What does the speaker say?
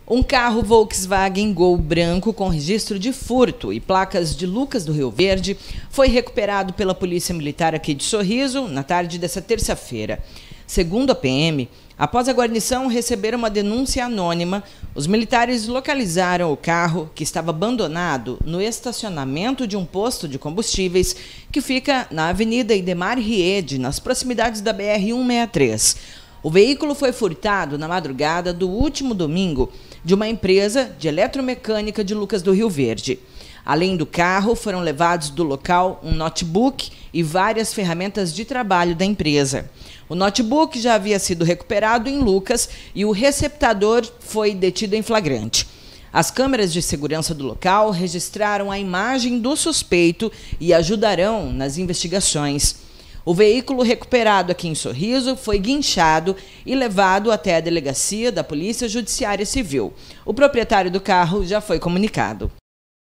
Um carro Volkswagen Gol branco com registro de furto e placas de Lucas do Rio Verde foi recuperado pela Polícia Militar aqui de Sorriso na tarde desta terça-feira. Segundo a PM, após a guarnição receber uma denúncia anônima, os militares localizaram o carro, que estava abandonado no estacionamento de um posto de combustíveis que fica na Avenida Idemar Riede, nas proximidades da BR-163. O veículo foi furtado na madrugada do último domingo de uma empresa de eletromecânica de Lucas do Rio Verde. Além do carro, foram levados do local um notebook e várias ferramentas de trabalho da empresa. O notebook já havia sido recuperado em Lucas e o receptador foi detido em flagrante. As câmeras de segurança do local registraram a imagem do suspeito e ajudarão nas investigações. O veículo recuperado aqui em Sorriso foi guinchado e levado até a delegacia da Polícia Judiciária Civil. O proprietário do carro já foi comunicado.